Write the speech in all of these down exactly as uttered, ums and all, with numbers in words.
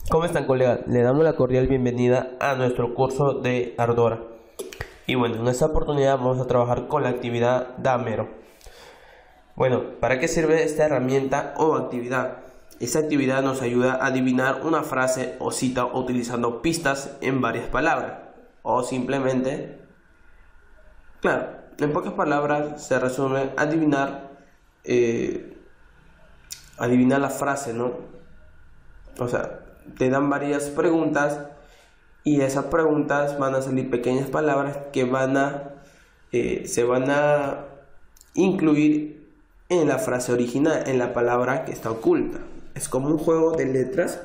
¿Cómo están, colegas? Le damos la cordial bienvenida a nuestro curso de Ardora. Y bueno, en esta oportunidad vamos a trabajar con la actividad Damero. Bueno, ¿para qué sirve esta herramienta o actividad? Esta actividad nos ayuda a adivinar una frase o cita utilizando pistas en varias palabras. O simplemente, claro, en pocas palabras se resume adivinar, eh, adivinar la frase, ¿no? O sea, te dan varias preguntas y esas preguntas van a salir pequeñas palabras que van a eh, se van a incluir en la frase original, en la palabra que está oculta. Es como un juego de letras,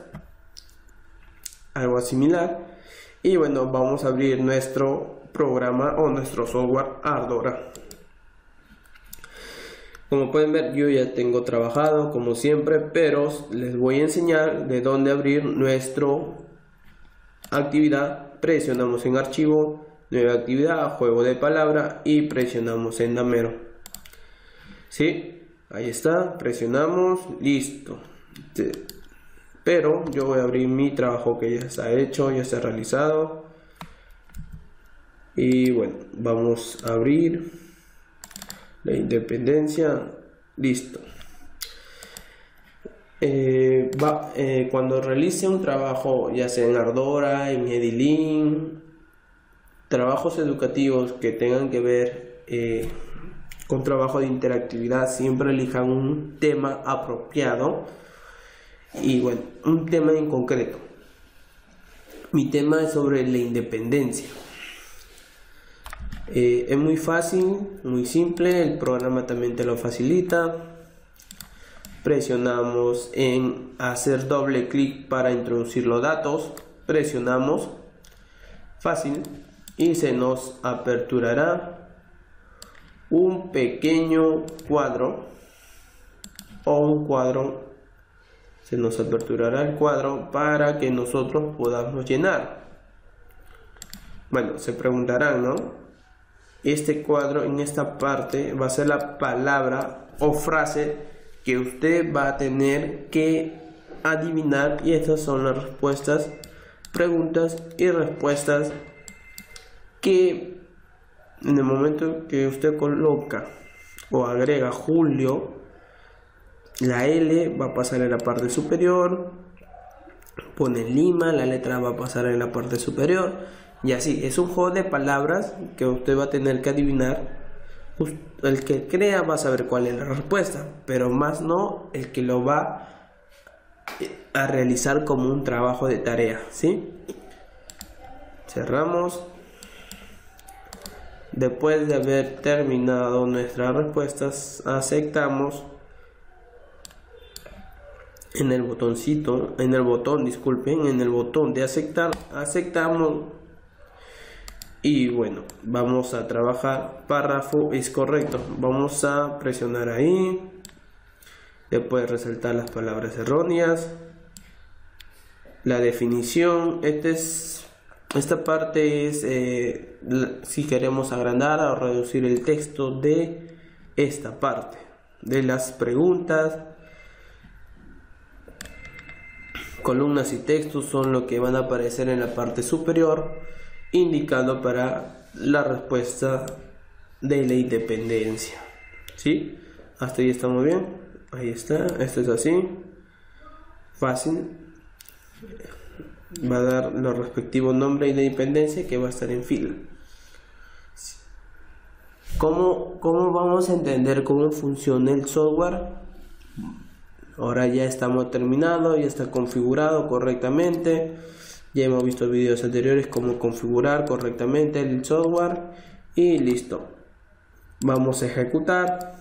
algo similar. Y bueno, vamos a abrir nuestro programa o nuestro software Ardora. Como pueden ver, yo ya tengo trabajado como siempre, pero les voy a enseñar de dónde abrir nuestra actividad. Presionamos en archivo, nueva actividad, juego de palabra y presionamos en Damero. ¿Sí? Ahí está, presionamos, listo. Pero yo voy a abrir mi trabajo que ya está hecho, ya está realizado. Y bueno, vamos a abrir la independencia, listo. Eh, va, eh, cuando realice un trabajo, ya sea en Ardora, en Edilin, trabajos educativos que tengan que ver eh, con trabajo de interactividad, siempre elijan un tema apropiado y bueno, un tema en concreto. Mi tema es sobre la independencia. Eh, es muy fácil, muy simple, el programa también te lo facilita. Presionamos en hacer doble clic para introducir los datos, presionamos, fácil, y se nos aperturará un pequeño cuadro o un cuadro, se nos aperturará el cuadro para que nosotros podamos llenar. Bueno, se preguntarán, ¿no? Este cuadro en esta parte va a ser la palabra o frase que usted va a tener que adivinar, y estas son las respuestas, preguntas y respuestas que en el momento que usted coloca o agrega Julio, la L va a pasar en la parte superior, pone Lima, la letra va a pasar en la parte superior. Y así, es un juego de palabras que usted va a tener que adivinar. El que crea va a saber cuál es la respuesta, pero más no el que lo va a realizar como un trabajo de tarea, ¿sí? Cerramos. Después de haber terminado nuestras respuestas, aceptamos. En el botoncito, en el botón, disculpen, en el botón de aceptar, aceptamos. Y bueno, vamos a trabajar. Párrafo es correcto. Vamos a presionar ahí. Después resaltar las palabras erróneas. La definición. Este es, esta parte es eh, si queremos agrandar o reducir el texto de esta parte. De las preguntas. Columnas y textos son lo que van a aparecer en la parte superior, indicando para la respuesta de la independencia. ¿Sí? Hasta ahí estamos bien. Ahí está. Esto es así. Fácil. Va a dar los respectivos nombres de independencia que va a estar en fila. ¿Cómo, cómo vamos a entender cómo funciona el software? Ahora ya estamos terminados, ya está configurado correctamente. Ya hemos visto videos anteriores cómo configurar correctamente el software y listo. Vamos a ejecutar.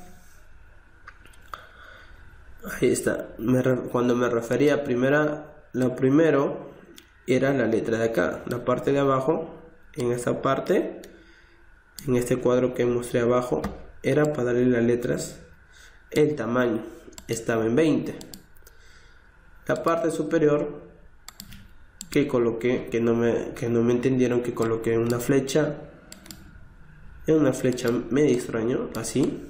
Ahí está. Me cuando me refería a primera, lo primero era la letra de acá, la parte de abajo. En esta parte, en este cuadro que mostré abajo, era para darle las letras el tamaño. Estaba en veinte. La parte superior que coloqué, que no me, que no me entendieron, que coloqué una flecha, en una flecha medio extraño, así,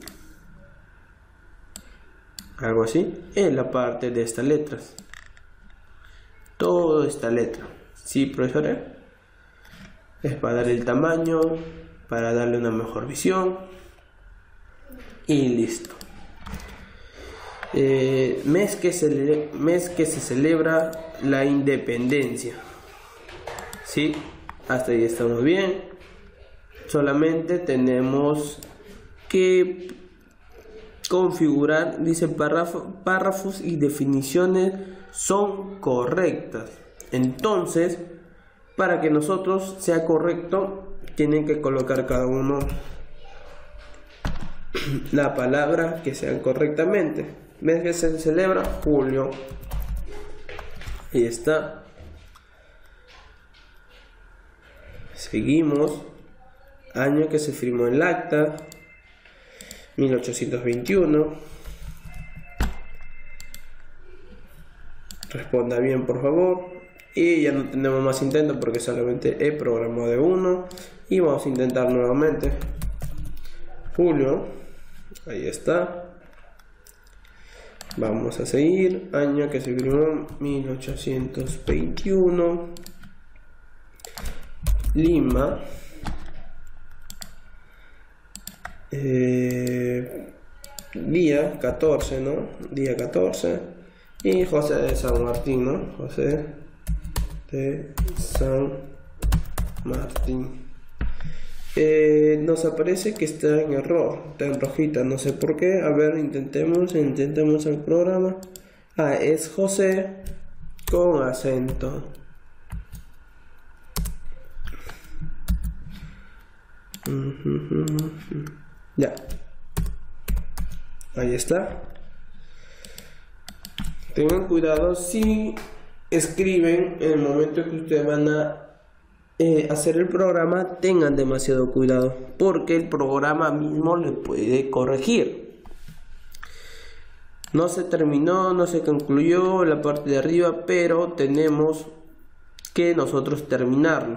algo así, en la parte de estas letras. toda esta letra. ¿Sí, profesores? Es para darle el tamaño, para darle una mejor visión y listo. Eh, mes, que se mes que se celebra la independencia. ¿Sí? Hasta ahí estamos bien. Solamente tenemos que configurar, dice párrafo, párrafos y definiciones son correctas. Entonces, para que nosotros sea correcto, tienen que colocar cada uno la palabra que sean correctamente. Mes que se celebra, julio. Ahí está. Seguimos. Año que se firmó el acta, mil ochocientos veintiuno. Responda bien, por favor. Y ya no tenemos más intentos porque solamente he programado de uno. Y vamos a intentar nuevamente. Julio. Ahí está. Vamos a seguir. Año que se firmó mil ochocientos veintiuno. Lima. Eh, día catorce, ¿no? Día catorce. Y José de San Martín, ¿no? José de San Martín. Eh, nos aparece que está en error, está en rojita, no sé por qué. A ver, intentemos, intentemos el programa. Ah, es José con acento. Ya. Ahí está. Tengan cuidado si escriben en el momento que ustedes van a eh, hacer el programa, tengan demasiado cuidado porque el programa mismo le puede corregir. No se terminó, no se concluyó la parte de arriba, pero tenemos que nosotros terminarlo.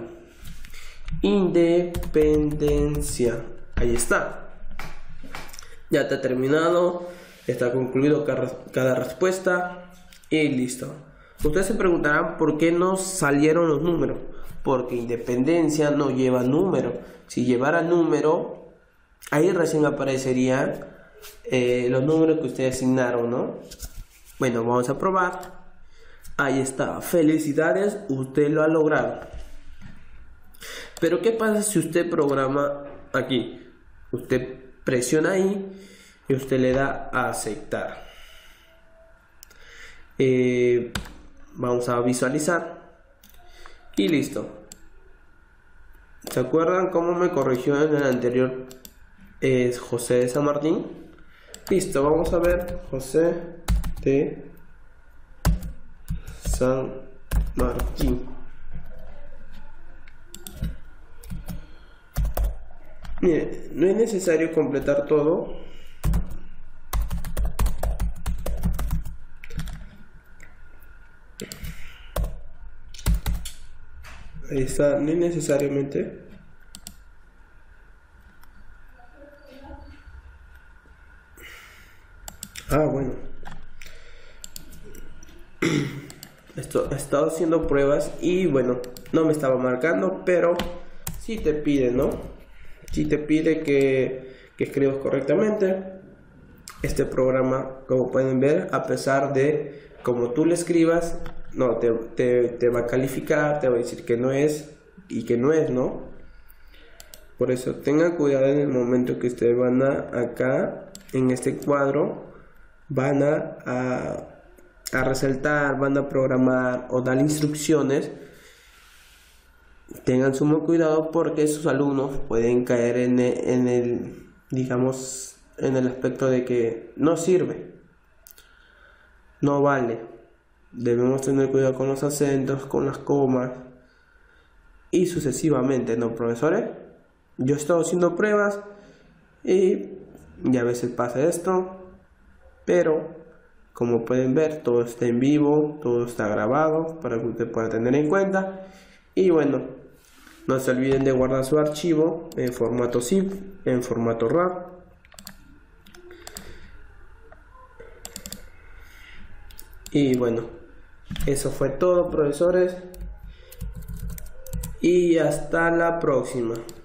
Independencia. Ahí está. Ya está terminado. Está concluido cada respuesta. Y listo. Ustedes se preguntarán por qué no salieron los números. Porque independencia no lleva número. Si llevara número, ahí recién aparecerían eh, los números que ustedes asignaron, ¿no? Bueno, vamos a probar. Ahí está. Felicidades, usted lo ha logrado. Pero ¿qué pasa si usted programa aquí? Usted presiona ahí y usted le da a aceptar. Eh, vamos a visualizar y listo. ¿Se acuerdan cómo me corrigió en el anterior? Es José de San Martín. Listo, vamos a ver José de San Martín. Mire, no es necesario completar todo. Ahí está, no es necesariamente. Ah, bueno. Esto, he estado haciendo pruebas y bueno, no me estaba marcando, pero sí te pide, ¿no? Sí te pide que, que escribas correctamente. Este programa, como pueden ver, a pesar de como tú le escribas, no, te, te, te va a calificar, te va a decir que no es y que no es, ¿no? Por eso tengan cuidado en el momento que ustedes van a, acá, en este cuadro, van a, a, a resaltar, van a programar o dar instrucciones. Tengan sumo cuidado porque sus alumnos pueden caer en el, en el, digamos, en el aspecto de que no sirve, no vale. Debemos tener cuidado con los acentos, con las comas y sucesivamente, ¿no, profesores? Yo he estado haciendo pruebas y, y a veces pasa esto, pero como pueden ver, todo está en vivo, todo está grabado para que usted pueda tener en cuenta. Y bueno, no se olviden de guardar su archivo en formato zip, en formato RAR. Y bueno, Eso fue todo, profesores, y hasta la próxima.